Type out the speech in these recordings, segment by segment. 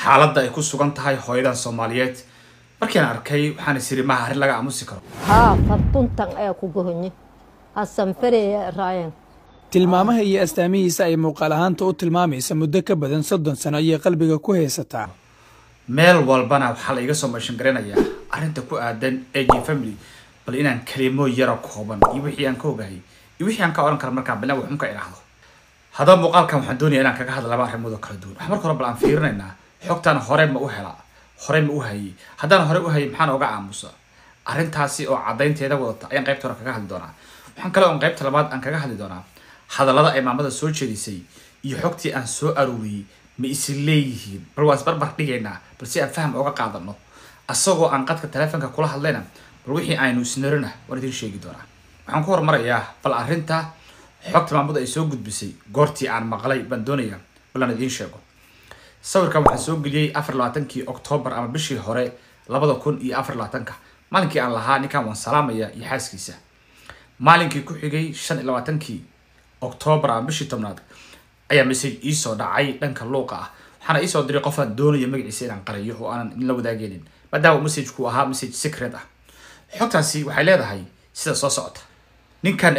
xaaladda ay ku sugan tahay hooyadan Soomaaliyeed markii aan arkay waxaan isiri ma arin laga aamusi karo fartuntan ay ku gohonye hasan faree raayan tilmaamaha iyo astaamihiisa ay muuqaal ahaanta u tilmaamaysa muddo ka badan 30 sano ayay qalbiga ku haysataa meel walbana waxa la iga soo meeshan garanayaa arinta ku aadan AJ family bal inaan kalimo yar oo kooban iyo wixii aan ka ogahay iyo wixii aan ka oran karo marka bal waxaan ka iraahdo hada muuqaalkan waxaan doonayaa inaan kaga hadlo laba arrimood oo kala duwan wax marka hore bal aan fiirinaynaa xogtan hore ma u hela hore ma u hayay hadaan hore u hayay maxaan uga aamusa arintaasi oo cadaynteeda wadata ayaan qaybta hore kaga hadli doonaa waxaan kale oo qaybta labaad aan kaga hadli doonaa hadalada ay maamada soo jeedisay iyo xogtii aan soo aruuriyay ma isleeyihiin bal waas barbar dhigaynaa bal si aan faham uga qaadano asagoo aan qadka telefoonka kula hadlayna bal wixii aynu isnarina waan idin sheegi doonaa waxaan ku hormarayaa bal arinta xogta maamada ay soo gudbisay goortii aan maqlay baan doonayaa bal aan idin sheego sawirkan waxaan soo geliyay 24kii October ama bishii hore 2024 maalinkii aan lahaa ninkan waan salaamaya iyo xaaskiisa maalinkii ku xigay 25kii October ama bishii 10aad ayaa message ii soo dhacay dhanka luuqa ah waxaana ii soo diray qof aan doonayo magaciisa inaan qariyo oo aan la wadaageenin maadaama message-ku ahaa message secret ah xogtaasi waxay leedahay sida soo socota ninkan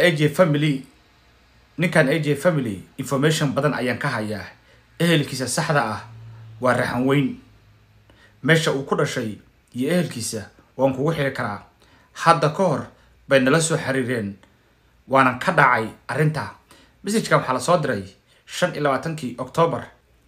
AJ family information badan ayaan ka hayaa ehelkiisa saxda ah waa raxan weyn meesha uu ku dhashay iyo ehelkiisa waan kugu xiri karaa hadda ka hor bay nala soo xiriireen waana ka dhacay arinta message-ka waxa la soo diray 25kii October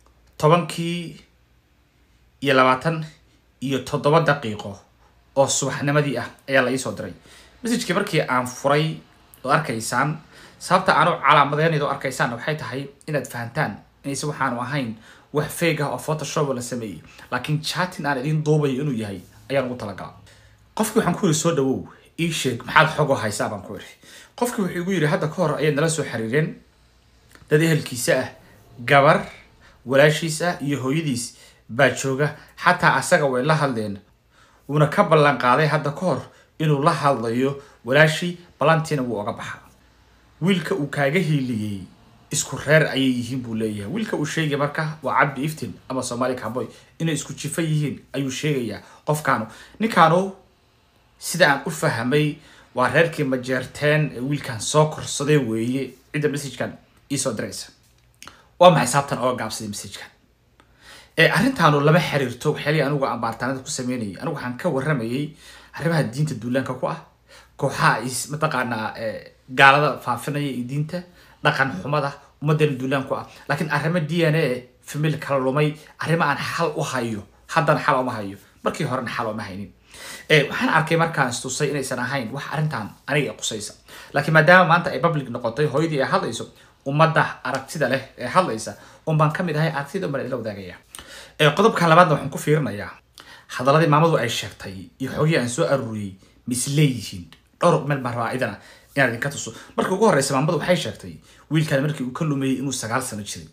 10:27 daqiiqo oo subaxnimadii ah ayaa la ii soo diray message-kii markii aan furay oo arkaysaan sababta aanu calaamadeynaydo arkaysaan waxay tahay inaad fahantaan inaysan waxaanu ahayn wax fake ah oo Photoshop la sameeyay laakiin chatting aan idin duubayo inuu yahay ayaan ugu talagalay qofkii waxaan ku yiri soo dhawow ii sheeg maxaad xog u haysaa baan ku yiri qofkii wuxuu igu yiri hadda ka hor ayay nala soo xiriireen dad ehelkiisa ah gabar walaashiisa iyo hooyadiis baa jooga xataa asaga way la hadleen una ka ballan qaaday hadda ka hor inuu la hadlayo walaashi balantiina wuu uga baxaa wiilka uu kaaga hiiliyay isku reer ayay yihiin buu leeyahay wiilka uu sheegay marka waa Cabdi Iftiin ama Soomaali Cowboy inay isku jifa yihiin ayuu sheegayaa qofkaanu ninkaanu sida aan u fahamay waa reerkii majeerteen wiilkan soo korsaday weeye cida message-kan ii soo diraysa waa maxay sababtan oo gaabsaday message-kan arintaanu lama xiriirto waxyaalihi anigu aan baaritaanada ku sameynayay anigu waxaan ka waramayay arrimaha diinta duulaanka ku ah kooxaha mataqaanaa gaalada faafinaya ee diinta dhaqan xumada ummadda duulaan ku ah laakiin arrimo DNA family kala lumay arrimo aan xal u hayo haddana xal uma hayo markii hore xal uma haynin waxaan arkay markaan istusay inaysan ahayn wax arintan aniga qusaysa laakiin maadaama maanta ay public noqotay hooyadii ay hadlayso ummadda aragtida leh ee hadlaysa baan kamid ahay aragtida umar ila wadaagaya qodobka labaadna waxaan ku fiirinayaa hadaladii maamadu ay sheegtay iyo xogii aan soo aruuriyay misleeyihiin dhowr meel baan rabaa idana inaan idinka tuso markii ugu horreysay maamadu waxay sheegtay wiilkan markii uu ka lumayay inuu 9 sano jiray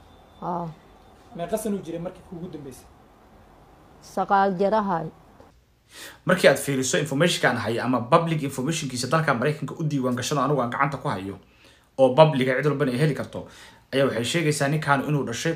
meeqa sano jiray markii ugu dambeysay 9 jirahay markii aad fiiriso information-kan hay ama public information-kiisa dalka Mareykanka u diiwaan gashan anigu aan gacanta ku hayo oo public cid walba ay heli karto ayaa waxay sheegaysaa ninkan inuu dhashay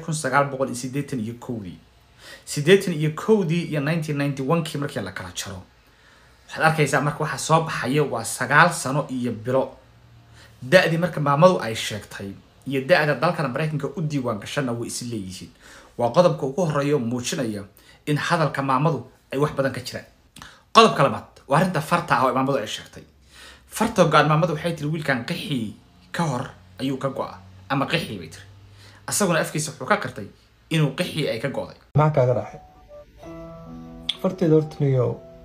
1981 iyo 1991kii markii la kala jaro waxaad arkaysaa marka waxa soo baxaya waa 9 sano iyo bilo da'di marka maamadu ay sheegtay iyo da'da dalka Mareykanka u diiwaan gashan way isleeyihiin waa qodobka ugu horeeyo muujinaya in hadalka maamadu ay wax badan ka jiraan qodobka labaad waa arinta farta ah oo maamadu ay sheegtay farta go'aan maamadu waxay tiri wiilkan qixi ka hor ayuu ka go'a ama qixi bay tiri asaguna afkiisa wuxuu ka qirtay inuu qixi ay ka go'day ma kaaga raxay farteeda hortaniyo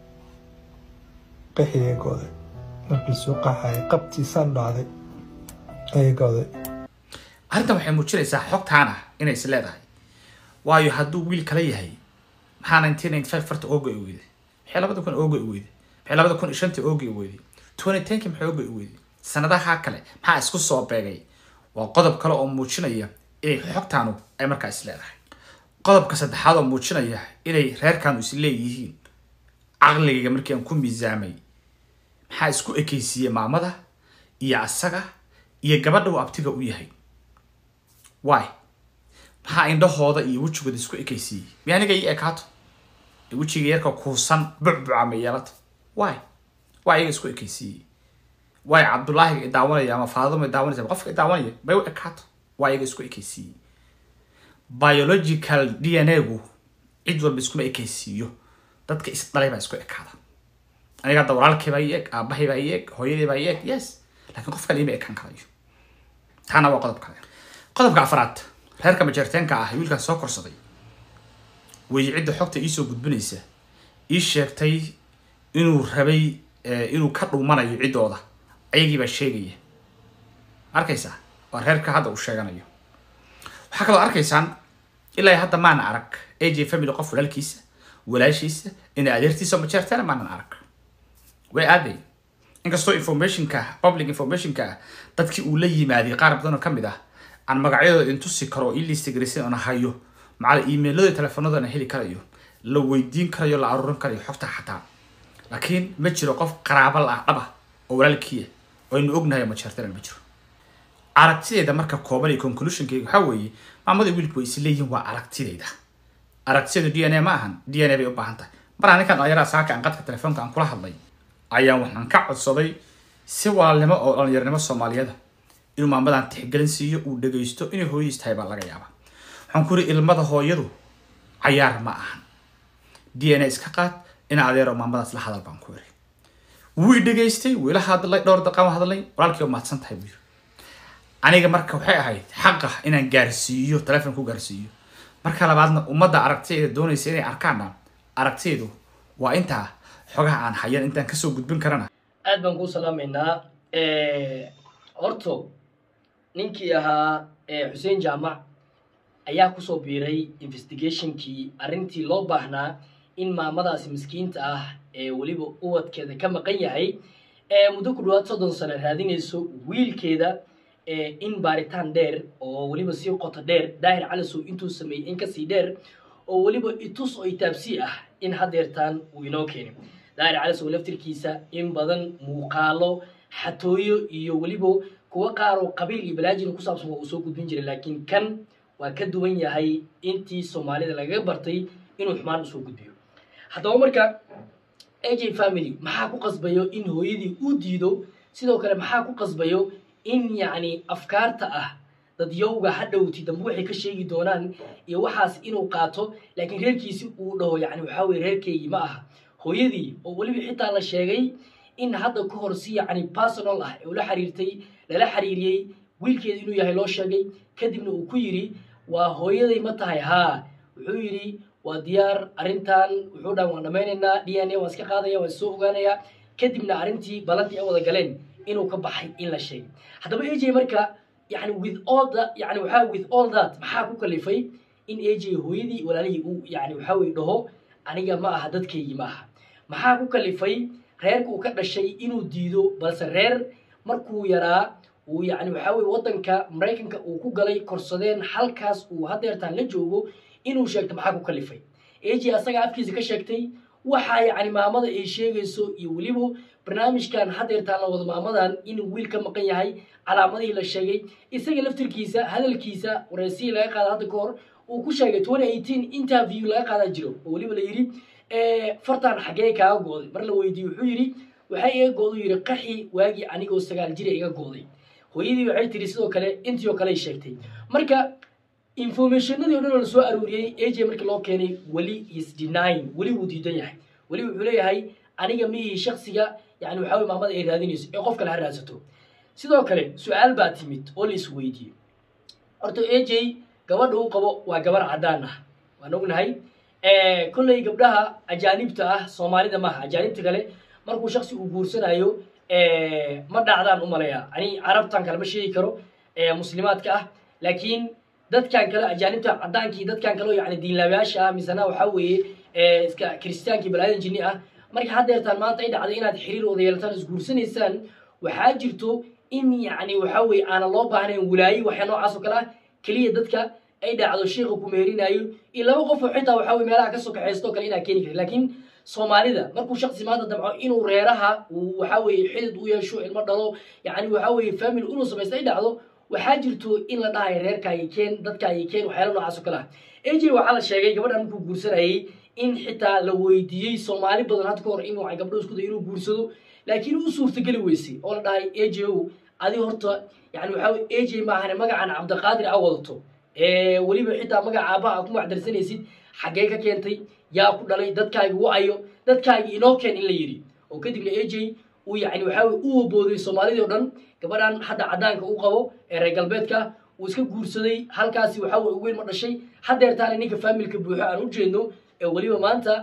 qixi ay go'day markii soo qaxay qabtiisan dhacday ay go'day arintan waxay muujinaysaa xogtaana inay is leedahay waayo hadduu wiil kala yahay maxaa 1995 farta oo go'ay weeyday waxay 2000 oo go'ay weeyday waxay 2005 oo go'ay weeyday 2010 maxay oo go'ay weeyday sanadaha kale maxaa isku soo beegay waa qodob kale oo muujinaya inay xogtaanu ay markaa is leedahay qodobka saddexaad oo muujinaya inay reerkaanu is leeyihiin aqliga markii aan ku miisaamay maxaa isku ekeysiyay maamada iyo asaga iyo gabadha uu abtiga u yahay why maxaa indhahooda iyo wejigooda isku ekaysiiyey miya aniga ii ekaato wejiga yarka kuusan bucbuca ma yeelata why iyaga isku ekaysiiyey why cabdullaahi daawanaya ama faaduma daawanaysa qofka daawanaya bay u ekaato why iyaga isku ekaysiiyey biological DNA-gu cid walba iskuma ekaysiiyo dadka isdhalay baa isku ekaada aniga hadda walaalkay baa ii eg aabahay baa ii eg hooyadii baa ii eg yes laakiin qof kale ima ekaan karayo taana waa qodob kale qodobka afraad reerka majeerteenka ah wiilkan soo korsaday way cidda xogta ii soo gudbinaysa ii sheegtay inuu rabay inuu ka dhumanayo ciddooda ayagii baa sheegaya arkaysaa waa reerka hadda uu sheeganayo waxaa kaloo arkaysaan ilaa hadda maana arag AJ family qof walaalkiisa walaashiisa in adeertiisa majeerteena maanan arag way aaday inkastoo informationka public informationka dadkii uu la yimaaday qaar badan oo kamid ah aan magacyadooda intusi karo ii list gareysan oo hayo macal emailada telefoonada heli karayo la weydiin karayo la aruurin karayo xogta xataa laakiin ma jiro qof qaraabal ah dhaba oo walaalkiya oo inuu ognahay majeerteena ma jiro aragtideeda marka kooban iyo conclusionkeega waxa weeye maamada wiilku way isleeyihiin waa aragtideeda aragtideedu DNA ma ahan DNA bay u baahan tahay mar aniga dhalinyarada saaka aan qadka telefoonka aan kula hadlay ayaan waxaan ka codsaday si walaalnimo oo dhalinyarnimo Soomaaliyeed inuu maamadan tixgelin siiyo uu dhageysto inay hooyadiis tahay baa laga yaabaa waxaan ku ri ilmada hooyadu cayaar ma ahan DNA iska qaad in adeero maamadaas la hadal baan ku iri wuu dhageystay wuu la hadlay dhowr daqiiqo hadlay walaalkii ma adsan tahay buu aniga marka waxay ahayd xaq ah inaan gaarsiiyo telefoon ku gaarsiiyo marka labaadna ummadda aragtideeda doonaysa inay arkaan aragtideedu waa inta xogaha aan hayan intaan ka soo gudbin karana aad baan ku salaameynaa horto ninkii ahaa Xuseen Jaamac ayaa ku soo biiray investigationkii arintii loo baahnaa in maamadaasi miskiinta ah waliba uwadkeeda ka maqan yahay muddo ku dhawaad 30 sano raadinayso wiilkeeda in baaritaan dheer oo waliba si qoto dheer Daahir Cali Sow intuu sameeyay in ka sii dheer oo waliba itus oo itaabsi ah in hadeertaan uu inoo keenay Daahir Cali Sow laftirkiisa in badan muuqaalo xatooyo iyo waliba kuwa qaar oo qabiil iyo balaajin ku saabsan oo soo gudbin jiray laakiin kan waa ka duwan yahay intii Soomaalida laga bartay inuu xumaan u soo gudbiyo haddaba marka AJ family maxaa ku qasbayo in hooyadii uu diido sidoo kale maxaa ku qasbayo in yani afkaarta ah dad yowga hadhowti dambu waxay ka sheegi doonaan iyo waxaas inuu qaato laakiin reerkiisi uu dhaho yani waxa weey reerkeeyii ma aha hooyadii oo waliba xitaa la sheegay in hadda ku hor si yani personal ah ee la xiriirtay lala xiriiriyay wiilkeeda inuu yahay loo sheegay kadibna uu ku yiri waa hooyaday ma tahay haa wuxuu yiri waa diyaar arintan wuxuu dhan waan dhameynaa DNA waan iska qaadaya waan soo ogaanaya kadibna arintii balantii ay wada galeen inuu ka baxay in la sheegay haddaba AJ marka yani with all that maxaa ku kalifay in AJ hooyadii walaalihii uu yani waxa weey dhaho aniga ma aha dadkeeyii ma aha maxaa ku kalifay reerku uu ka dhashay inuu diido balse reer markuu yaraa uu yani waxa weey wadanka Mareykanka uu ku galay korsadeen halkaas uu hadeertaan la joogo inuu sheegto maxaa ku kalifay AJ asaga afkiisa ka sheegtay waxa yani maamada ay sheegayso iyo waliba barnaamijkan hadeertaan la wada maamadan inuu wiil ka maqan yahay calaamadii la sheegay isaga laftirkiisa hadalkiisa wareysi laga qaada hadda ka hor uu ku sheegay 2018 interview laga qaada jiro oo waliba la yiri fartaan xagee kaaga gooday mar la weydiiyay wuxuu yiri waxay iga gooday yiri qaxi waagi anigoo 9 jir iga gooday hooyadii waxay tiri sidoo kale intii oo kale ay sheegtay marka informationadii oo dhan la soo aruuriyay AJ markii loo keenay wali is denying wali uu diidan yahay wali wuxuu leeyahay aniga miyii shakhsiga yani waxa weey maamada ay raadinayso ee qof kale ha raadsato sidoo kale su'aal baa timid oo la isweydiiyay horta AJ gabadha uu qabo waa gabar cadaan ah waan ognahay kullay gabdhaha ajaanibta ah Soomaalida ma aha ajaanibta kale markuu shakhsi uu guursanayo ma dhacdaan u maleeyaa ani carabtan kale ma sheegi karo muslimaadka ah laakiin dadkan kale ajaanibta cadaankii dadkan kale yani diinlaabayaasha ah misana waxa weeye iska kristiyaankii balaadan jinni ah marka hadeertaan maanta ay dhacday inaad xiriir wada yeelataan isguursanaysaan waxaa jirto in yani waxa weeye aan loo baahnayn walaayi waxa noocaas oo kale ah kaliya dadka ay dhacdo sheekhu ku meerinayo iyo laba qof oo xitaa waxa weeye meelaha ka soo kaxaysto kale inaa keeni karo laakiin Soomaalida markuu shakhsi maanta damco inuu reeraha uu waxa weeye xidid u yeesho ilmo dhalo yani waxa weeye family inuu sameystay dhacdo waxaa jirto in la dhahayo reerkaagi keen dadkaagi keen waxyaala noocaas oo kale ah aj waxaa la sheegay gabadhan markuu guursanayay in xitaa la weydiiyey soomaali badan hadda ka hor in waxay gabdho isku day inuu guursado laakiin u suurtageli weysay oo la dhahay aj adi horta yani waxaa weye aj maahane magacan cabdiqaadir a wadato weliba xitaa magaca aabaha ku macdarsanaysid xaggee ka keentay yaa ku dhalay dadkaagi wa-ayo dadkaagi inoo keen in la yidhi oo kadibna aj uu yani waxaa weye u wabooday soomaalidii o dhan gabadhan hadda caddaanka u qabo ee reer galbeedka uu iska guursaday halkaasi waxaa weye weyn ma dhashay haddeertaana ninka faamilka buuxo aan u jeedno ee weliba maanta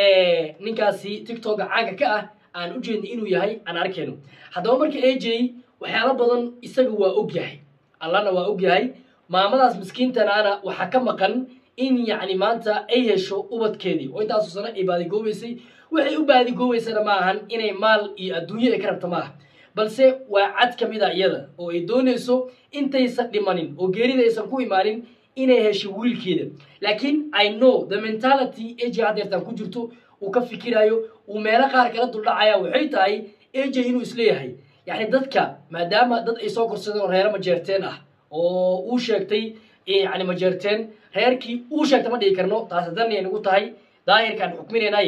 ninkaasi tiktoka caanka ka ah aan u jeedno inuu yahay aan arkayno haddaba marka aj waxyaalo badan isaga waa og yahay allana waa og yahay maamadaas miskiintanaana waxaa ka maqan in yani maanta ay hesho ubadkeedii oo intaasu sano ay baadigoobeysay waxay u baadigoobeysana ma ahan inay maal iyo adduunyo ay ka rabta ma aha balse waa cad ka mid a iyada oo ay doonayso intaysan dhimanin oo geerida aysan ku imaanin inay hesho wiilkeeda laakiin I know the mentality aj haddeertaan ku jirto uu ka fikirayo uu meelo qaar kala duldhacaya waxay tahay aj inuu isleeyahay yani dadka maadaama dad ay soo korsadeen oo reero majeerteen ah oo uu sheegtay yani majeerteen reerkii uu sheegta ma dhihi karno taas hadanay nagu tahay daahirkaan xukminaynay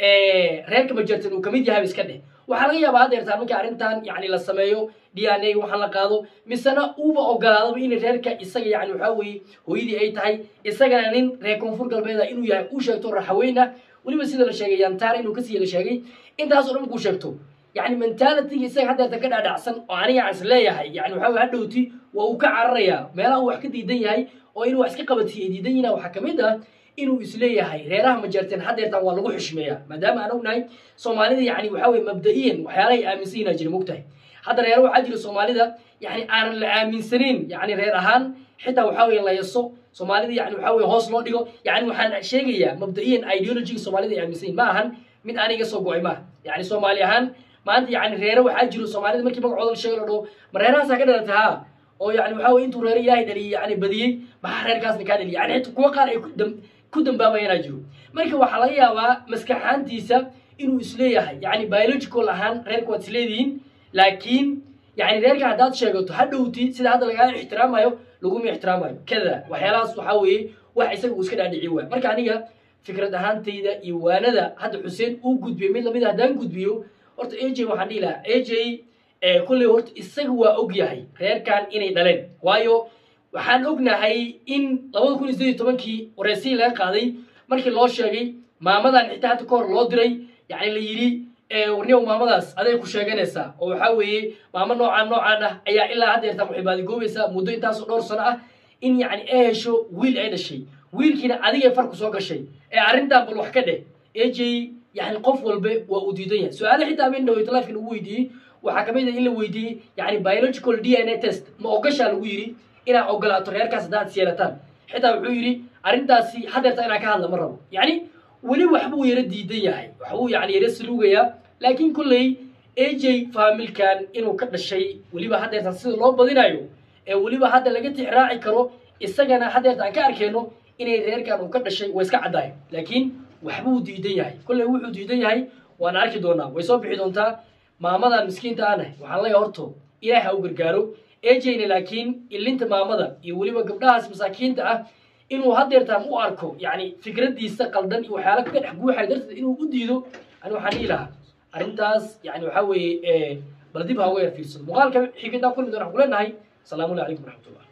reerka majeerteen uu kamid yahay iska dheh waxaa laga yaabaa haddeertaan markii arrintan yani la sameeyo DNA waxaan la qaado misena uuba ogolaadaba in reerka isaga yani waxaa weeye hooyadii ay tahay isagana nin reer koonfur galbeeda inuu yahay uu sheegto raxaweyna weliba sida la sheegay yantaar inuu kasii la sheegay intaasoo dhan markuu sheegto يعني mentality isaga hadda ka dhaadhacsan oo aniga is leeyahay yani waxa uu hadhowti waa uu ka cararaya meelaha wax ka diidan yahay oo inuu wax iska qabatiyo diidan yahay waxa kamid ah inuu is leeyahay reeraha majeerteen haddeertan waa lagu xishmeeyaa maadaama aan ognahay Soomaalida yani waxa way mabda'iyan waxyaalahay aaminsan jira mugtahay hadda reer waxa jira Soomaalida yani aan la aaminsanin yani reer ahaan xitaa waxa way la yaso Soomaalida yani waxa way hoos loo dhigo yani waxaan sheegayaa mabda'iyan ideology Soomaalida ay aaminsan ma ahan mid aniga soo go'ay ma yani Soomaali ahaan maanta yani reero waxaa jiro Soomaalida markii magacooda la sheego la dhaho mareerahaas ka dhalata ha oo yani waxa way intuu reer Ilaahay dhaliyay yani badiyay ma reerkaasna ka dhaliyay yani inta kuwa qaar ay ku dambaabayaan jiro marka waxa laga yaabaa maskaxaantiisa inuu isleeyahay yani biological ahaan reerku waa isleediin laakiin yani reerka hadaad sheegato hadhowti sida hadda laga ixtiraamayo lagu ma ixtiraamayo kada waxyaalahaas waxa weeye wax isaga uu iska dhaadhici waa marka aniga fikrad ahaantayda iyo waanada hadda Xuseen uu gudbiyay mid lamid ah hadaan gudbiyo horta aj waxaan dhihi lahaa aj kulley horta isaga waa og yahay reerkan inay dhaleen waayo waxaan ognahay in 2018kii wareysi laga qaaday markii loo sheegay maamadan xitaa hadda ka hor loo diray yani la yidhi warniyow maamadaas aday ku sheeganaysaa oo waxaa weeye maamo noocaan ah ayaa ilaa haddeertaan waxay baadigoobaysaa muddo intaasoo dhowr sano ah in yani ay hesho wiil ay dhashay wiilkiina adigay farku soo gashay ee arrintan bal wax ka dheh aj يعني قف والبي وأوديدية سؤال حتى من دو يطلع في الويدي وحكمي ده إلا ويدي يعني biological DNA test ما أوقش على الويري إنا أوقل أطريار كاسدات سيرتان حتى ويري أرنتاسي حدث أنا كهلا مرة يعني ولي وحبو يرد يديه هاي وحبو يعني يرسلوه يا لكن كله AJ فامل كان إنه كذا الشيء ولي بحد يتصل الله بدينايو ولي بحد لقيت راعي كرو السجن حد يتأكد كأنه إنه غير كانوا كذا الشيء ويسكع عداي لكن waxbuu diidan yahay kulley wuxuu diidan yahay waan arki doonaa way soo bixi doontaa maamada miskiinta aan waxaan leeyahay horto ilaahay ha u gargaaro ajayna laakiin ilinta maamada iyo waliba gabdhahaas masaakiinta ah inuu haddeertaan u arko yani fikradiisa qaldan iyo waxyaalo ka dhex guuxay darteed inuu u diido ani waxaan dhihi lahaa arrintaas yani waxaa weeye bal dib ha uga yar fiirsado muuqaalka xigida kulmi doona waxaan ku leenahay asalaamu calaykum waraxmatullah